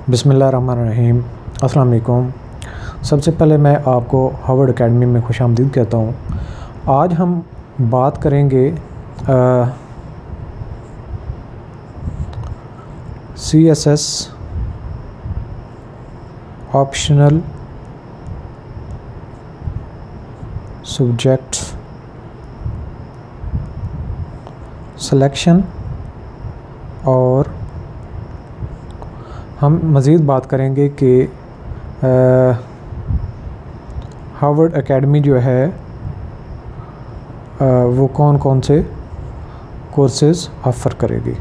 बिस्मिल्लाहिर्रहमानिर्रहीम। अस्सलाम वालेकुम। सबसे पहले मैं आपको हार्वर्ड एकेडमी में खुशामदीद कहता हूँ। आज हम बात करेंगे CSS ऑप्शनल सब्जेक्ट सिलेक्शन और हम मज़ीद बात करेंगे कि हार्वर्ड एकेडमी जो है वो कौन कौन से कोर्सेज़ ऑफ़र करेगी।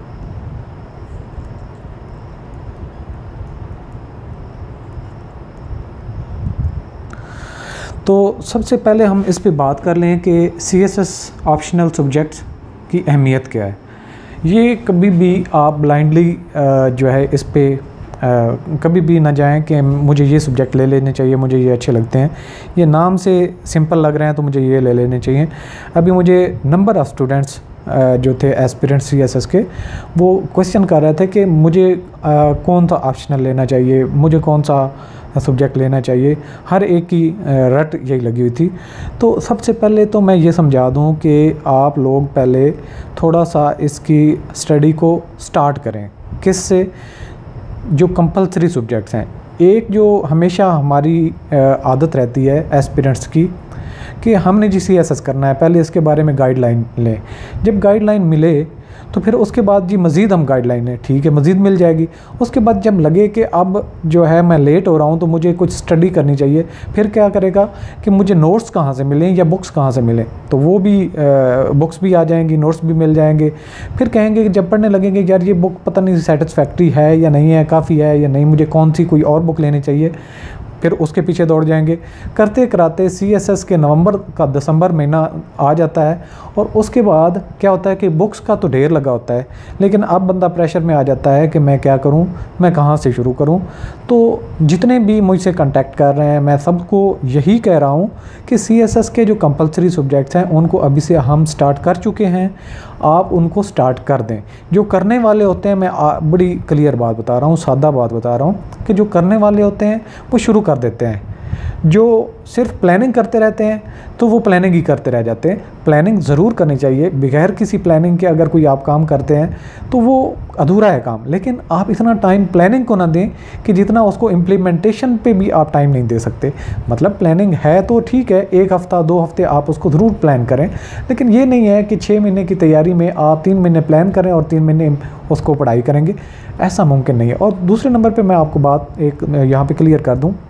तो सबसे पहले हम इस पे बात कर लें कि CSS ऑप्शनल सब्जेक्ट्स की अहमियत क्या है। ये कभी भी आप ब्लाइंडली जो है इस पे कभी भी ना जाएं कि मुझे ये सब्जेक्ट ले लेने चाहिए, मुझे ये अच्छे लगते हैं, ये नाम से सिंपल लग रहे हैं तो मुझे ये ले लेने चाहिए। अभी मुझे नंबर ऑफ़ स्टूडेंट्स जो थे एस्पिरेंट्स CSS के, वो क्वेश्चन कर रहे थे कि मुझे कौन सा ऑप्शनल लेना चाहिए, मुझे कौन सा सब्जेक्ट लेना चाहिए। हर एक की रट यही लगी हुई थी। तो सबसे पहले तो मैं ये समझा दूं कि आप लोग पहले थोड़ा सा इसकी स्टडी को स्टार्ट करें। किससे? जो कंपलसरी सब्जेक्ट्स हैं। एक जो हमेशा हमारी आदत रहती है एस्पिरेंट्स की कि हमने जी CSS करना है, पहले इसके बारे में गाइडलाइन लें। जब गाइडलाइन मिले तो फिर उसके बाद जी मज़ीद हम गाइडलाइनें ठीक है मज़ीद मिल जाएगी। उसके बाद जब लगे कि अब जो है मैं लेट हो रहा हूँ तो मुझे कुछ स्टडी करनी चाहिए, फिर क्या करेगा कि मुझे नोट्स कहाँ से मिलें या बुक्स कहाँ से मिलें। तो वो भी बुक्स भी आ जाएंगी, नोट्स भी मिल जाएंगे। फिर कहेंगे कि जब पढ़ने लगेंगे यार ये बुक पता नहीं सेटिस्फैक्ट्री है या नहीं है, काफ़ी है या नहीं, मुझे कौन सी कोई और बुक लेनी चाहिए। फिर उसके पीछे दौड़ जाएंगे। करते कराते CSS के नवंबर का दिसंबर महीना आ जाता है और उसके बाद क्या होता है कि बुक्स का तो ढेर लगा होता है, लेकिन अब बंदा प्रेशर में आ जाता है कि मैं क्या करूं, मैं कहां से शुरू करूं। तो जितने भी मुझसे कांटेक्ट कर रहे हैं मैं सबको यही कह रहा हूं कि CSS के जो कंपलसरी सब्जेक्ट्स हैं उनको अभी से हम स्टार्ट कर चुके हैं, आप उनको स्टार्ट कर दें। जो करने वाले होते हैं, मैं बड़ी क्लियर बात बता रहा हूँ, सादा बात बता रहा हूँ कि जो करने वाले होते हैं वो शुरू कर देते हैं। जो सिर्फ प्लानिंग करते रहते हैं तो वो प्लानिंग ही करते रह जाते हैं। प्लानिंग ज़रूर करनी चाहिए, बगैर किसी प्लानिंग के अगर कोई आप काम करते हैं तो वो अधूरा है काम। लेकिन आप इतना टाइम प्लानिंग को ना दें कि जितना उसको इम्प्लीमेंटेशन पे भी आप टाइम नहीं दे सकते। मतलब प्लानिंग है तो ठीक है, 1 हफ़्ता 2 हफ़्ते आप उसको ज़रूर प्लान करें, लेकिन ये नहीं है कि 6 महीने की तैयारी में आप 3 महीने प्लान करें और 3 महीने उसको पढ़ाई करेंगे, ऐसा मुमकिन नहीं है। और दूसरे नंबर पर मैं आपको बात एक यहाँ पर क्लियर कर दूँ,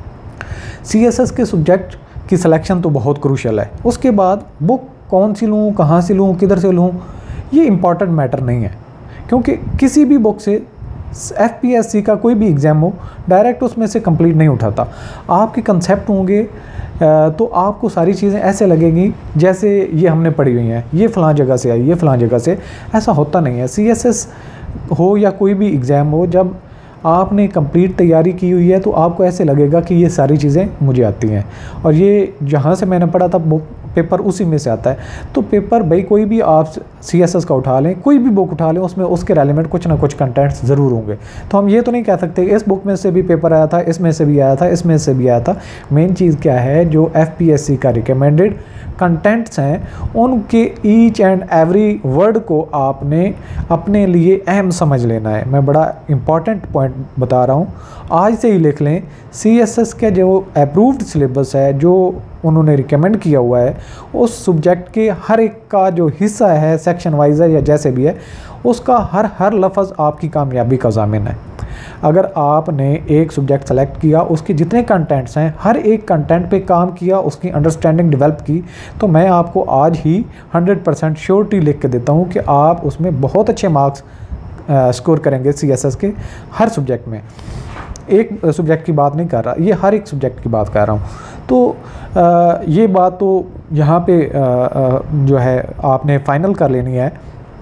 CSS के सब्जेक्ट की सिलेक्शन तो बहुत क्रूशल है। उसके बाद बुक कौन सी लूँ, कहाँ से लूँ, किधर से लूँ, ये इम्पॉर्टेंट मैटर नहीं है। क्योंकि किसी भी बुक से FPSC का कोई भी एग्ज़ाम हो डायरेक्ट उसमें से कंप्लीट नहीं उठाता। आपके कंसेप्ट होंगे तो आपको सारी चीज़ें ऐसे लगेंगी जैसे ये हमने पढ़ी हुई हैं, ये फ़लाँ जगह से आई, ये फ़लाँ जगह से। ऐसा होता नहीं है। CSS हो या कोई भी एग्ज़ाम हो, जब आपने कंप्लीट तैयारी की हुई है तो आपको ऐसे लगेगा कि ये सारी चीज़ें मुझे आती हैं और ये जहाँ से मैंने पढ़ा था बुक पेपर उसी में से आता है। तो पेपर भाई कोई भी आप CSS का उठा लें, कोई भी बुक उठा लें, उसमें उसके रेलिवेंट कुछ ना कुछ कंटेंट्स ज़रूर होंगे। तो हम ये तो नहीं कह सकते इस बुक में से भी पेपर आया था, इसमें से भी आया था, इसमें से भी आया था। मेन चीज़ क्या है, जो FPSC का रिकमेंडेड कंटेंट्स हैं उनके ईच एंड एवरी वर्ड को आपने अपने लिए अहम समझ लेना है। मैं बड़ा इंपॉर्टेंट पॉइंट बता रहा हूँ, आज से ही लिख लें। CSS के जो अप्रूव्ड सिलेबस है, जो उन्होंने रिकमेंड किया हुआ है, उस सब्जेक्ट के हर एक का जो हिस्सा है, सेक्शन वाइज है या जैसे भी है, उसका हर लफ्ज़ आपकी कामयाबी का ज़ामिन है। अगर आपने एक सब्जेक्ट सेलेक्ट किया, उसके जितने कंटेंट्स हैं, हर एक कंटेंट पे काम किया, उसकी अंडरस्टैंडिंग डेवलप की, तो मैं आपको आज ही 100% श्योरिटी लिख के देता हूँ कि आप उसमें बहुत अच्छे मार्क्स स्कोर करेंगे CSS के हर सब्जेक्ट में। एक सब्जेक्ट की बात नहीं कर रहा, ये हर एक सब्जेक्ट की बात कर रहा हूँ। तो ये बात तो यहाँ पे जो है आपने फाइनल कर लेनी है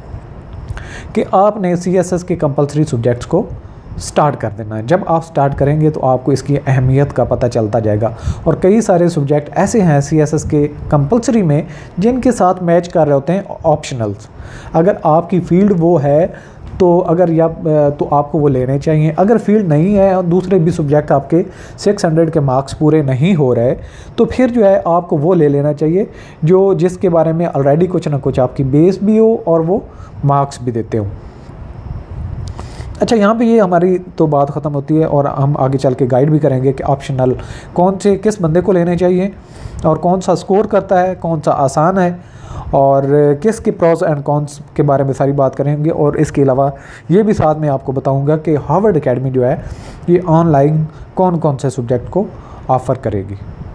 कि आपने CSS के कंपलसरी सब्जेक्ट्स को स्टार्ट कर देना है। जब आप स्टार्ट करेंगे तो आपको इसकी अहमियत का पता चलता जाएगा। और कई सारे सब्जेक्ट ऐसे हैं CSS के कंपलसरी में जिनके साथ मैच कर रहे होते हैं ऑप्शनल्स। अगर आपकी फील्ड वो है तो अगर या तो आपको वो लेने चाहिए। अगर फील्ड नहीं है और दूसरे भी सब्जेक्ट आपके 600 के मार्क्स पूरे नहीं हो रहे, तो फिर जो है आपको वो ले लेना चाहिए जो जिसके बारे में ऑलरेडी कुछ ना कुछ आपकी बेस भी हो और वो मार्क्स भी देते हो। अच्छा, यहाँ पे ये हमारी तो बात ख़त्म होती है और हम आगे चल के गाइड भी करेंगे कि ऑप्शनल कौन से किस बंदे को लेने चाहिए और कौन सा स्कोर करता है, कौन सा आसान है और किस के प्रॉस एंड कॉन्स के बारे में सारी बात करेंगे। और इसके अलावा ये भी साथ में आपको बताऊंगा कि हार्वर्ड एकेडमी जो है ये ऑनलाइन कौन कौन से सब्जेक्ट को ऑफ़र करेगी।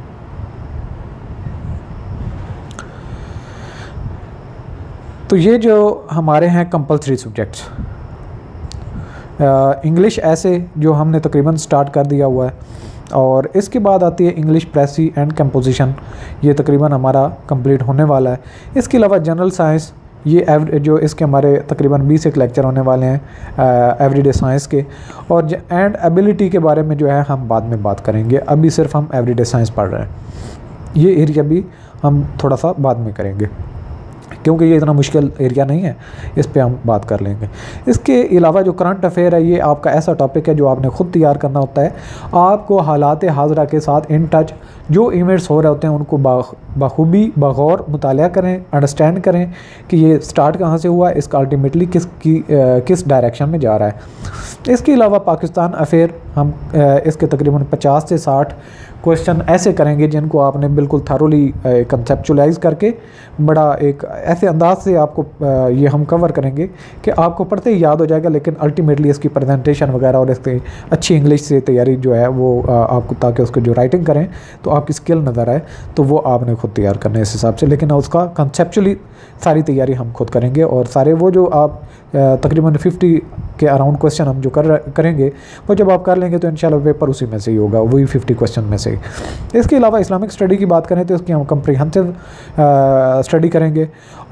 तो ये जो हमारे हैं कंपल्सरी सब्जेक्ट्स, इंग्लिश ऐसे जो हमने तकरीबन स्टार्ट कर दिया हुआ है, और इसके बाद आती है इंग्लिश प्रेसी एंड कंपोजिशन, ये तकरीबन हमारा कंप्लीट होने वाला है। इसके अलावा जनरल साइंस, ये जो इसके हमारे तकरीबन 20 एक लेक्चर होने वाले हैं एवरीडे साइंस के, और एंड एबिलिटी के बारे में जो है हम बाद में बात करेंगे। अभी सिर्फ हम एवरीडे साइंस पढ़ रहे हैं, ये एरिया भी हम थोड़ा सा बाद में करेंगे क्योंकि ये इतना मुश्किल एरिया नहीं है, इस पे हम बात कर लेंगे। इसके अलावा जो करंट अफेयर है, ये आपका ऐसा टॉपिक है जो आपने ख़ुद तैयार करना होता है। आपको हालात हाज़रा के साथ इन टच जो इवेंट्स हो रहे होते हैं उनको बखूबी बगौर मुतालिया करें, अंडरस्टैंड करें कि ये स्टार्ट कहाँ से हुआ, इसका अल्टीमेटली किस डायरेक्शन में जा रहा है। इसके अलावा पाकिस्तान अफेयर हम इसके तकरीबन 50 से 60 क्वेश्चन ऐसे करेंगे जिनको आपने बिल्कुल थरोली कंसेप्चुलाइज करके बड़ा एक ऐसे अंदाज से आपको ये हम कवर करेंगे कि आपको पढ़ते ही याद हो जाएगा, लेकिन अल्टीमेटली इसकी प्रेजेंटेशन वगैरह और इसकी अच्छी इंग्लिश से तैयारी जो है वो आपको, ताकि उसको जो राइटिंग करें तो आपकी स्किल नज़र आए, तो वो आपने खुद तैयार करना है इस हिसाब से। लेकिन उसका कंसेप्चुअली सारी तैयारी हम खुद करेंगे और सारे वो जो आप तकरीबन 50 के अराउंड क्वेश्चन हम जो करेंगे वो जब आप कर लेंगे तो इंशाल्लाह पेपर उसी में से ही होगा, वही 50 क्वेश्चन में से ही। इसके अलावा इस्लामिक स्टडी की बात करें तो इसकी हम कम्प्रीहेंसिव स्टडी करेंगे।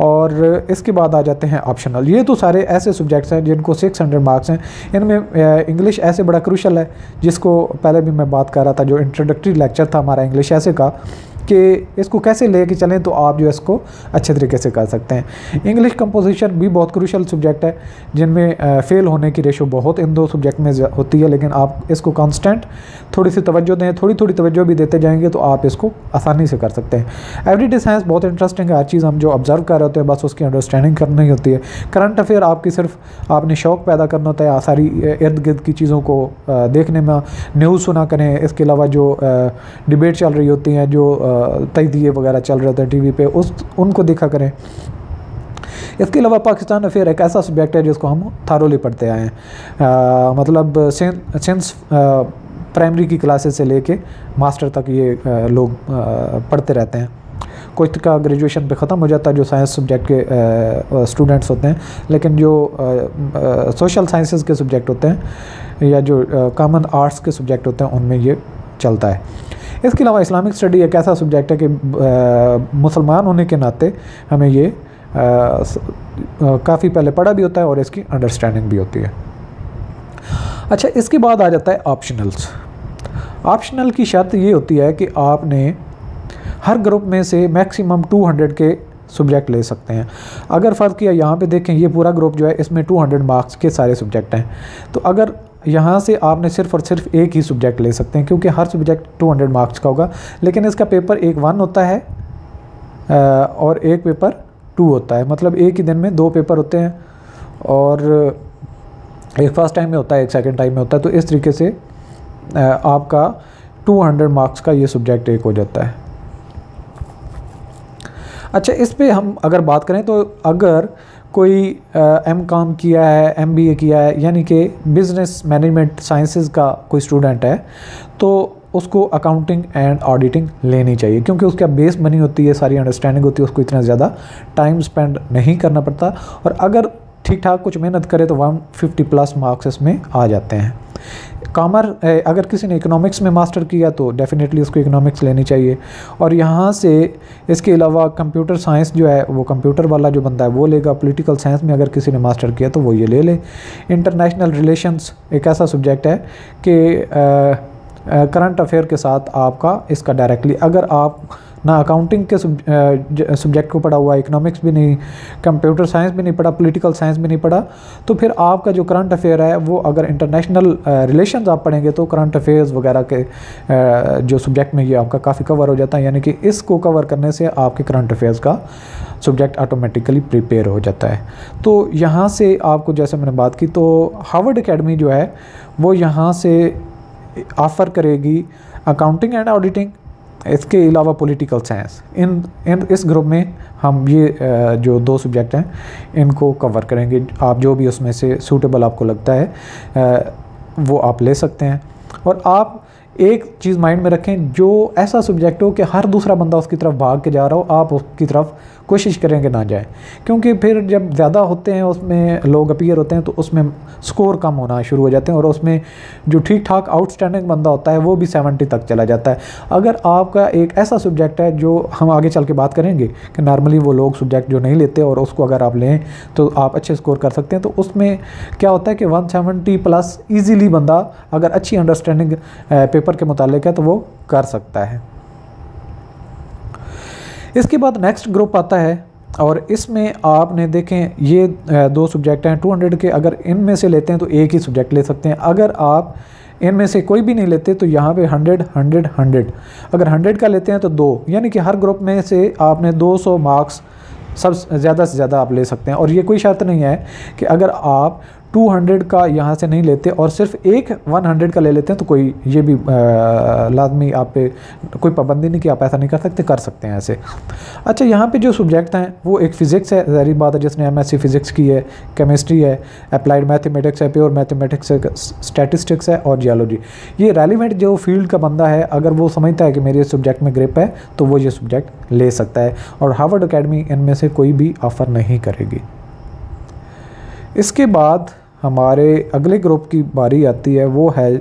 और इसके बाद आ जाते हैं ऑप्शनल। ये तो सारे ऐसे सब्जेक्ट्स हैं जिनको 600 मार्क्स हैं। इनमें इंग्लिश ऐसे बड़ा क्रूशल है, जिसको पहले भी मैं बात कर रहा था, जो इंट्रोडक्टरी लेक्चर था हमारा इंग्लिश ऐसे का, कि इसको कैसे लेके चलें तो आप जो इसको अच्छे तरीके से कर सकते हैं। इंग्लिश कंपोजिशन भी बहुत क्रूशल सब्जेक्ट है, जिनमें फ़ेल होने की रेशो बहुत इन दो सब्जेक्ट में होती है, लेकिन आप इसको कांस्टेंट थोड़ी सी तवज्जो दें, थोड़ी थोड़ी तवज्जो भी देते जाएंगे तो आप इसको आसानी से कर सकते हैं। एवरीडे साइंस बहुत इंटरेस्टिंग है, हर चीज़ हम जो ऑब्जर्व कर रहे होते हैं बस उसकी अंडरस्टैंडिंग करनी होती है। करंट अफेयर आपकी सिर्फ आपने शौक़ पैदा करना होता है, सारी इर्द गिर्द की चीज़ों को देखने में, न्यूज़ सुना करें। इसके अलावा जो डिबेट चल रही होती हैं, जो तजदिए वगैरह चल रहे होते हैं टीवी पे, उनको देखा करें। इसके अलावा पाकिस्तान अफेयर एक ऐसा सब्जेक्ट है जिसको हम थारोली पढ़ते आए हैं, मतलब सिंस प्राइमरी की क्लासेस से लेके मास्टर तक ये लोग पढ़ते रहते हैं। कुछ का ग्रेजुएशन पे ख़त्म हो जाता है जो साइंस सब्जेक्ट के स्टूडेंट्स होते हैं, लेकिन जो सोशल साइंसेस के सब्जेक्ट होते हैं या जो कॉमन आर्ट्स के सब्जेक्ट होते हैं उनमें ये चलता है। इसके अलावा इस्लामिक स्टडी एक ऐसा सब्जेक्ट है कि मुसलमान होने के नाते हमें ये काफ़ी पहले पढ़ा भी होता है और इसकी अंडरस्टैंडिंग भी होती है। अच्छा, इसके बाद आ जाता है ऑप्शनल्स। ऑप्शनल की शर्त ये होती है कि आपने हर ग्रुप में से मैक्सिमम 200 के सब्जेक्ट ले सकते हैं। अगर फ़र्ज़ किया यहाँ पे देखें, ये पूरा ग्रुप जो है इसमें 200 मार्क्स के सारे सब्जेक्ट हैं, तो अगर यहाँ से आपने सिर्फ और सिर्फ एक ही सब्जेक्ट ले सकते हैं, क्योंकि हर सब्जेक्ट 200 मार्क्स का होगा, लेकिन इसका पेपर एक 1 होता है और एक पेपर 2 होता है। मतलब एक ही दिन में 2 पेपर होते हैं, और एक फर्स्ट टाइम में होता है, एक सेकंड टाइम में होता है। तो इस तरीके से आपका 200 मार्क्स का ये सब्जेक्ट एक हो जाता है। अच्छा, इस पे हम अगर बात करें तो अगर कोई M.Com किया है, MBA किया है, यानी कि बिज़नेस मैनेजमेंट साइंसेस का कोई स्टूडेंट है, तो उसको अकाउंटिंग एंड ऑडिटिंग लेनी चाहिए, क्योंकि उसका बेस बनी होती है, सारी अंडरस्टैंडिंग होती है, उसको इतना ज़्यादा टाइम स्पेंड नहीं करना पड़ता, और अगर ठीक ठाक कुछ मेहनत करे तो 150+ मार्क्स इसमें आ जाते हैं। अगर किसी ने इकोनॉमिक्स में मास्टर किया तो डेफिनेटली उसको इकोनॉमिक्स लेनी चाहिए, और यहाँ से इसके अलावा कंप्यूटर साइंस जो है वो कंप्यूटर वाला जो बंदा है वो लेगा। पॉलिटिकल साइंस में अगर किसी ने मास्टर किया तो वो ये ले ले। इंटरनेशनल रिलेशंस एक ऐसा सब्जेक्ट है कि करंट अफेयर के साथ आपका इसका डायरेक्टली, अगर आप ना अकाउंटिंग के सब्जेक्ट को पढ़ा हुआ, इकोनॉमिक्स भी नहीं, कंप्यूटर साइंस भी नहीं पढ़ा, पॉलिटिकल साइंस भी नहीं पढ़ा, तो फिर आपका जो करंट अफेयर है वो अगर इंटरनेशनल रिलेशंस आप पढ़ेंगे तो करंट अफेयर्स वगैरह के जो सब्जेक्ट में ये आपका काफ़ी कवर हो जाता है, यानी कि इसको कवर करने से आपके करंट अफेयर्स का सब्जेक्ट ऑटोमेटिकली प्रिपेयर हो जाता है। तो यहाँ से आपको, जैसे मैंने बात की, तो हार्वर्ड एकेडमी जो है वो यहाँ से ऑफ़र करेगी अकाउंटिंग एंड ऑडिटिंग, इसके अलावा पॉलिटिकल साइंस। इन इस ग्रुप में हम ये जो 2 सब्जेक्ट हैं इनको कवर करेंगे। आप जो भी उसमें से सूटेबल आपको लगता है वो आप ले सकते हैं। और आप एक चीज़ माइंड में रखें, जो ऐसा सब्जेक्ट हो कि हर दूसरा बंदा उसकी तरफ भाग के जा रहा हो, आप उसकी तरफ कोशिश करेंगे ना जाए, क्योंकि फिर जब ज़्यादा होते हैं उसमें लोग अपीयर होते हैं तो उसमें स्कोर कम होना शुरू हो जाते हैं और उसमें जो ठीक ठाक आउटस्टैंडिंग बंदा होता है वो भी 70 तक चला जाता है। अगर आपका एक ऐसा सब्जेक्ट है जो हम आगे चल के बात करेंगे कि नॉर्मली वो लोग सब्जेक्ट जो नहीं लेते और उसको अगर आप लें तो आप अच्छे स्कोर कर सकते हैं, तो उसमें क्या होता है कि 170 प्लस ईजीली बंदा अगर अच्छी अंडरस्टैंडिंग पेपर के मुतालिक है तो वो कर सकता है। इसके बाद नेक्स्ट ग्रुप आता है और इसमें आपने देखें ये 2 सब्जेक्ट हैं 200 के, अगर इनमें से लेते हैं तो एक ही सब्जेक्ट ले सकते हैं। अगर आप इनमें से कोई भी नहीं लेते तो यहाँ पे 100 100 100, अगर 100 का लेते हैं तो 2, यानी कि हर ग्रुप में से आपने 200 मार्क्स सब ज़्यादा से ज़्यादा आप ले सकते हैं। और ये कोई शर्त नहीं है कि अगर आप 200 का यहाँ से नहीं लेते और सिर्फ एक 100 का ले लेते हैं तो कोई ये भी लाजमी आप पे कोई पाबंदी नहीं कि आप ऐसा नहीं कर सकते, कर सकते हैं ऐसे। अच्छा, यहाँ पे जो सब्जेक्ट हैं वो एक फ़िज़िक्स है, ज़ाहिर बात है जिसने MSc फ़िज़िक्स की है, केमिस्ट्री है, अप्लाइड मैथमेटिक्स है, प्योर मैथमेटिक्स है, स्टैटिस्टिक्स है और जियोलॉजी। ये रेलिवेंट जो फील्ड का बंदा है अगर वो समझता है कि मेरे सब्जेक्ट में ग्रिप है तो वो ये सब्जेक्ट ले सकता है और हार्वर्ड एकेडमी इनमें से कोई भी ऑफ़र नहीं करेगी। इसके बाद हमारे अगले ग्रुप की बारी आती है, वो है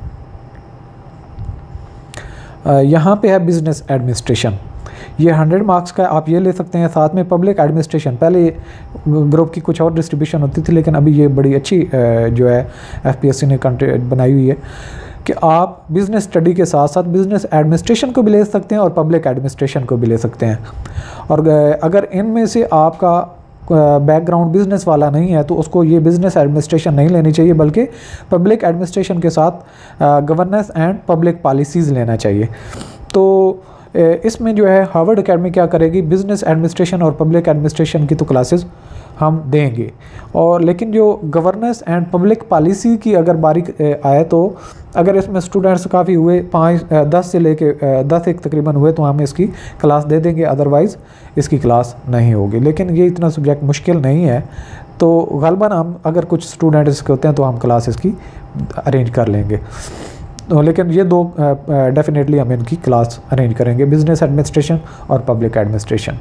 यहाँ पे है बिज़नेस एडमिनिस्ट्रेशन। ये 100 मार्क्स का आप ये ले सकते हैं, साथ में पब्लिक एडमिनिस्ट्रेशन। पहले ग्रुप की कुछ और डिस्ट्रीब्यूशन होती थी लेकिन अभी ये बड़ी अच्छी जो है FPSC ने बनाई हुई है कि आप बिज़नेस स्टडी के साथ साथ बिज़नेस एडमिनिस्ट्रेशन को भी ले सकते हैं और पब्लिक एडमिनिस्ट्रेशन को भी ले सकते हैं। और अगर इनमें से आपका बैकग्राउंड बिज़नेस वाला नहीं है तो उसको ये बिज़नेस एडमिनिस्ट्रेशन नहीं लेनी चाहिए, बल्कि पब्लिक एडमिनिस्ट्रेशन के साथ गवर्नेंस एंड पब्लिक पॉलिसीज़ लेना चाहिए। तो इसमें जो है हार्वर्ड एकेडमी क्या करेगी, बिज़नेस एडमिनिस्ट्रेशन और पब्लिक एडमिनिस्ट्रेशन की तो क्लासेस हम देंगे, और लेकिन जो गवर्नेंस एंड पब्लिक पॉलिसी की अगर बारी आए तो अगर इसमें स्टूडेंट्स काफ़ी हुए 10 से लेके 10 एक तकरीबन हुए तो हम इसकी क्लास दे देंगे, अदरवाइज़ इसकी क्लास नहीं होगी। लेकिन ये इतना सब्जेक्ट मुश्किल नहीं है तो गलबन हम अगर कुछ स्टूडेंट इसके होते हैं तो हम क्लास इसकी अरेंज कर लेंगे। तो लेकिन ये 2 डेफिनेटली हम इनकी क्लास अरेंज करेंगे, बिज़नेस एडमिनिस्ट्रेशन और पब्लिक एडमिनिस्ट्रेशन।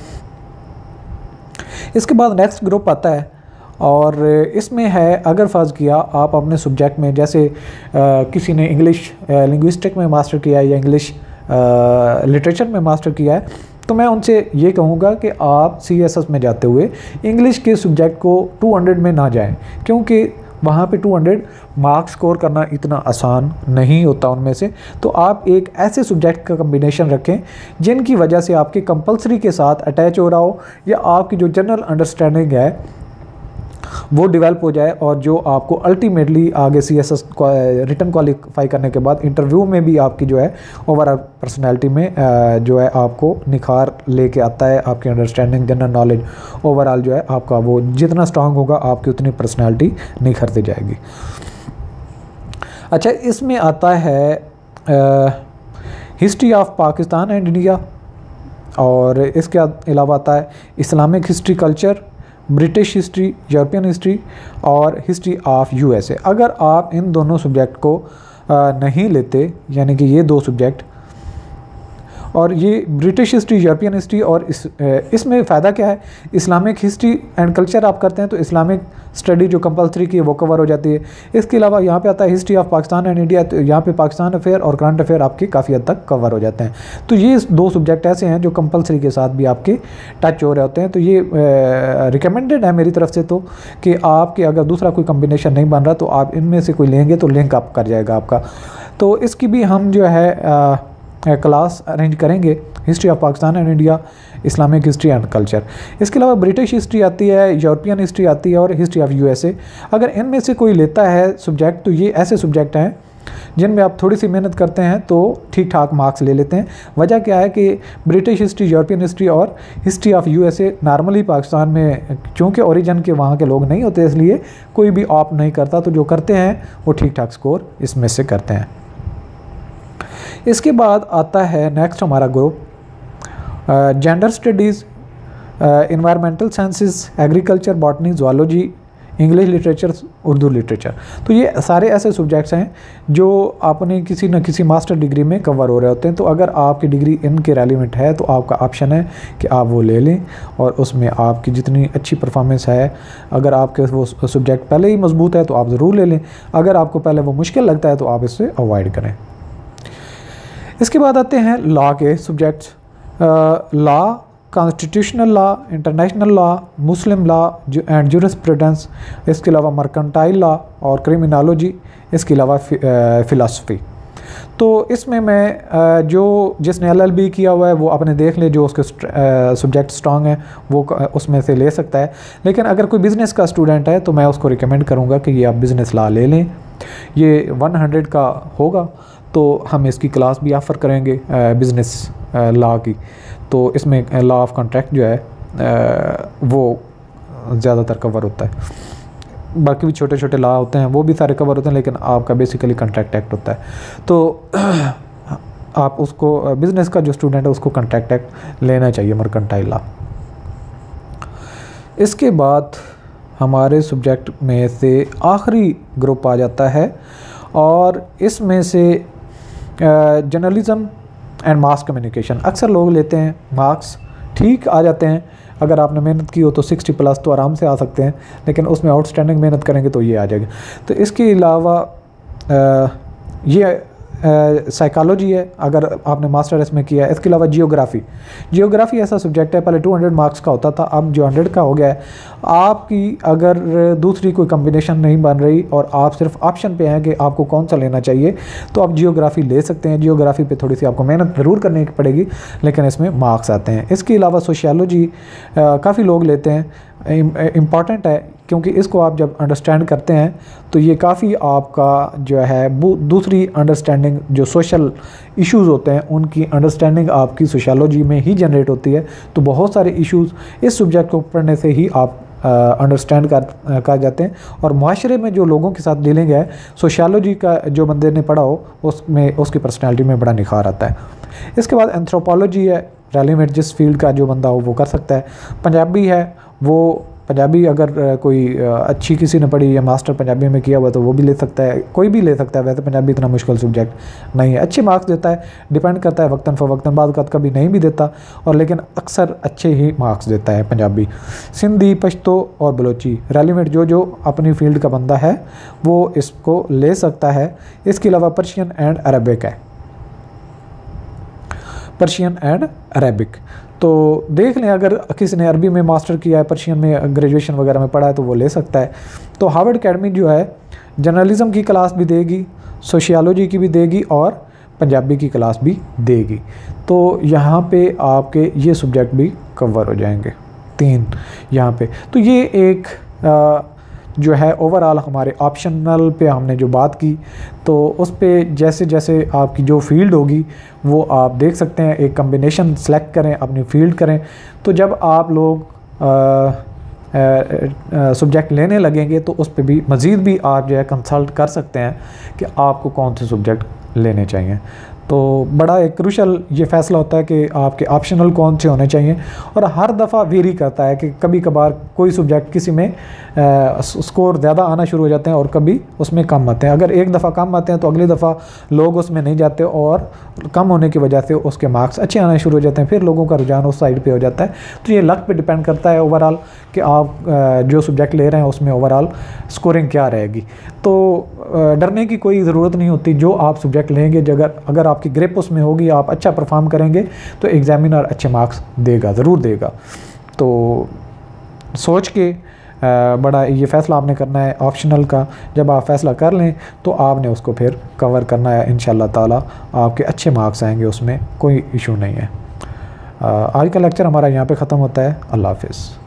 इसके बाद नेक्स्ट ग्रुप आता है और इसमें है अगर फ़र्ज़ किया आप अपने सब्जेक्ट में, जैसे किसी ने इंग्लिश लिंग्विस्टिक में मास्टर किया है या इंग्लिश लिटरेचर में मास्टर किया है, तो मैं उनसे ये कहूँगा कि आप CSS में जाते हुए इंग्लिश के सब्जेक्ट को 200 में ना जाएं, क्योंकि वहाँ पे 200 मार्क्स स्कोर करना इतना आसान नहीं होता उनमें से। तो आप एक ऐसे सब्जेक्ट का कम्बिनेशन रखें जिनकी वजह से आपके कंपल्सरी के साथ अटैच हो रहा हो या आपकी जो जनरल अंडरस्टैंडिंग है वो डेवलप हो जाए, और जो आपको अल्टीमेटली आगे CSS रिटन क्वालिफाई करने के बाद इंटरव्यू में भी आपकी जो है ओवरऑल पर्सनैलिटी में जो है आपको निखार लेके आता है। आपकी अंडरस्टैंडिंग, जनरल नॉलेज ओवरऑल जो है आपका वो जितना स्ट्रांग होगा आपकी उतनी पर्सनैलिटी निखरती जाएगी। अच्छा, इसमें आता है history of Pakistan and India, और इसके अलावा आता है Islamic history culture, British history, European history और हिस्ट्री ऑफ USA। अगर आप इन दोनों सब्जेक्ट को नहीं लेते, यानी कि ये 2 सब्जेक्ट और ये ब्रिटिश हिस्ट्री, यूरोपियन हिस्ट्री, और इसमें फ़ायदा क्या है, इस्लामिक हिस्ट्री एंड कल्चर आप करते हैं तो इस्लामिक स्टडी जो कंपल्सरी की है वो कवर हो जाती है। इसके अलावा यहाँ पे आता है history of Pakistan and India, तो यहाँ पे पाकिस्तान अफेयर और करंट अफेयर आपके काफ़ी हद तक कवर हो जाते हैं। तो ये 2 सब्जेक्ट ऐसे हैं जो कंपल्सरी के साथ भी आपके टच हो रहे होते हैं। तो ये रिकमेंडेड है मेरी तरफ से तो कि आपके अगर दूसरा कोई कम्बिनेशन नहीं बन रहा तो आप इनमें से कोई लेंगे तो लिंक अप कर जाएगा आपका। तो इसकी भी हम जो है क्लास अरेंज करेंगे, history of Pakistan and India, Islamic history and culture. इसके अलावा ब्रिटिश हिस्ट्री आती है, यूरोपियन हिस्ट्री आती है और हिस्ट्री ऑफ यूएसए। अगर इनमें से कोई लेता है सब्जेक्ट तो ये ऐसे सब्जेक्ट हैं जिनमें आप थोड़ी सी मेहनत करते हैं तो ठीक ठाक मार्क्स ले लेते हैं। वजह क्या है कि ब्रिटिश हिस्ट्री, यूरोपियन हिस्ट्री और history of USA normally Pakistan में चूँकि ओरिजिन के वहाँ के लोग नहीं होते, इसलिए कोई भी ऑप्ट नहीं करता, तो जो करते हैं वो ठीक ठाक स्कोर इसमें से करते हैं। इसके बाद आता है नेक्स्ट हमारा group gender studies, environmental sciences, agriculture, botany, zoology, English literature, Urdu literature. तो ये सारे ऐसे सब्जेक्ट्स हैं जो आपने किसी न किसी मास्टर डिग्री में कवर हो रहे होते हैं। तो अगर आपकी डिग्री इनके रेलिवेंट है तो आपका ऑप्शन है कि आप वो ले लें और उसमें आपकी जितनी अच्छी परफॉर्मेंस है, अगर आपके वो सब्जेक्ट पहले ही मजबूत है तो आप ज़रूर ले लें, अगर आपको पहले वो मुश्किल लगता है तो आप इससे अवॉइड करें। इसके बाद आते हैं लॉ के subjects, law, constitutional law, international law, Muslim law and jurisprudence, इसके अलावा मर्केंटाइल लॉ और क्रिमिनोलॉजी, इसके अलावा फ़िलासफ़ी। तो इसमें मैं जिसने LLB किया हुआ है वो अपने देख ले, जो उसके सब्जेक्ट स्ट्रॉन्ग है वो उसमें से ले सकता है। लेकिन अगर कोई बिज़नेस का स्टूडेंट है तो मैं उसको रिकमेंड करूँगा कि ये आप बिज़नेस लॉ ले लें, ये 100 का होगा। तो हम इसकी क्लास भी ऑफ़र करेंगे बिज़नेस लॉ की। तो इसमें लॉ ऑफ कॉन्ट्रैक्ट जो है वो ज़्यादातर कवर होता है, बाकी भी छोटे छोटे लॉ होते हैं वो भी सारे कवर होते हैं, लेकिन आपका बेसिकली कॉन्ट्रैक्ट एक्ट होता है। तो आप उसको बिज़नेस का जो स्टूडेंट है उसको कॉन्ट्रैक्ट एक्ट लेना चाहिए, मर्केंटाइल लॉ। इसके बाद हमारे सब्जेक्ट में से आखिरी ग्रुप आ जाता है और इसमें से जर्नलिज़म एंड मास कम्युनिकेशन। अक्सर लोग लेते हैं, मार्क्स ठीक आ जाते हैं, अगर आपने मेहनत की हो तो 60+ तो आराम से आ सकते हैं, लेकिन उसमें आउटस्टैंडिंग मेहनत करेंगे तो ये आ जाएगा। तो इसके अलावा ये साइकोलॉजी है अगर आपने मास्टर इसमें किया है। इसके अलावा जियोग्राफ़ी ऐसा सब्जेक्ट है, पहले 200 मार्क्स का होता था, अब जो 100 का हो गया है। आपकी अगर दूसरी कोई कम्बिनेशन नहीं बन रही और आप सिर्फ ऑप्शन पे हैं कि आपको कौन सा लेना चाहिए, तो आप जियोग्राफ़ी ले सकते हैं। जियोग्राफ़ी पे थोड़ी सी आपको मेहनत ज़रूर करनी पड़ेगी, लेकिन इसमें मार्क्स आते हैं। इसके अलावा सोशियोलॉजी काफ़ी लोग लेते हैं, इम्पॉर्टेंट है क्योंकि इसको आप जब अंडरस्टैंड करते हैं तो ये काफ़ी आपका जो है दूसरी अंडरस्टैंडिंग, जो सोशल इश्यूज़ होते हैं उनकी अंडरस्टैंडिंग आपकी सोशियोलॉजी में ही जनरेट होती है। तो बहुत सारे इश्यूज़ इस सब्जेक्ट को पढ़ने से ही आप अंडरस्टैंड कर जाते हैं और माशरे में जो लोगों के साथ डीलिंग है, सोशियोलॉजी का जो बंदे ने पढ़ा हो उसमें उसकी पर्सनैलिटी में बड़ा निखार आता है। इसके बाद एंथ्रोपोलॉजी है, रेलिवेंट जिस फील्ड का जो बंदा हो वो कर सकता है। पंजाबी है, वो पंजाबी अगर कोई अच्छी किसी ने पढ़ी या मास्टर पंजाबी में किया हुआ तो वो भी ले सकता है, कोई भी ले सकता है। वैसे पंजाबी इतना मुश्किल सब्जेक्ट नहीं है, अच्छे मार्क्स देता है, डिपेंड करता है वक्तन फ़वक्तन, बाद कभी नहीं भी देता और लेकिन अक्सर अच्छे ही मार्क्स देता है पंजाबी। सिंधी, पश्तो और बलोची, रेलिवेंट जो अपनी फील्ड का बंदा है वो इसको ले सकता है। इसके अलावा पर्शियन एंड अरबिक है, पर्शियन एंड अरबिक। तो देख लें अगर किसी ने अरबी में मास्टर किया है, पर्शियन में ग्रेजुएशन वगैरह में पढ़ा है तो वो ले सकता है। तो हार्वर्ड एकेडमी जो है जर्नलिज़म की क्लास भी देगी, सोशियोलॉजी की भी देगी और पंजाबी की क्लास भी देगी। तो यहाँ पे आपके ये सब्जेक्ट भी कवर हो जाएंगे 3 यहाँ पे। तो ये एक जो है ओवरऑल हमारे ऑप्शनल पे हमने जो बात की, तो उस पे जैसे जैसे आपकी जो फील्ड होगी वो आप देख सकते हैं, एक कम्बिनेशन सेलेक्ट करें, अपनी फील्ड करें। तो जब आप लोग सब्जेक्ट लेने लगेंगे तो उस पे भी मज़ीद भी आप जो है कंसल्ट कर सकते हैं कि आपको कौन से सब्जेक्ट लेने चाहिए। तो बड़ा एक क्रूशल ये फ़ैसला होता है कि आपके ऑप्शनल कौन से होने चाहिए और हर दफ़ा वेरी करता है कि कभी कभार कोई सब्जेक्ट किसी में स्कोर ज़्यादा आना शुरू हो जाते हैं और कभी उसमें कम आते हैं। अगर एक दफ़ा कम आते हैं तो अगली दफ़ा लोग उसमें नहीं जाते और कम होने की वजह से उसके मार्क्स अच्छे आना शुरू हो जाते हैं, फिर लोगों का रुझान उस साइड पे हो जाता है। तो ये लक पे डिपेंड करता है ओवरऑल कि आप जो सब्जेक्ट ले रहे हैं उसमें ओवरऑल स्कोरिंग क्या रहेगी। तो डरने की कोई ज़रूरत नहीं होती, जो आप सब्जेक्ट लेंगे अगर आपकी ग्रिप उसमें होगी, आप अच्छा परफॉर्म करेंगे तो एग्ज़ामिनर अच्छे मार्क्स देगा, ज़रूर देगा। तो सोच के बड़ा ये फ़ैसला आपने करना है ऑप्शनल का। जब आप फ़ैसला कर लें तो आपने उसको फिर कवर करना है, इंशाल्लाह ताला आपके अच्छे मार्क्स आएंगे, उसमें कोई इशू नहीं है। आज का लेक्चर हमारा यहाँ पे ख़त्म होता है। अल्लाह हाफ़िज़।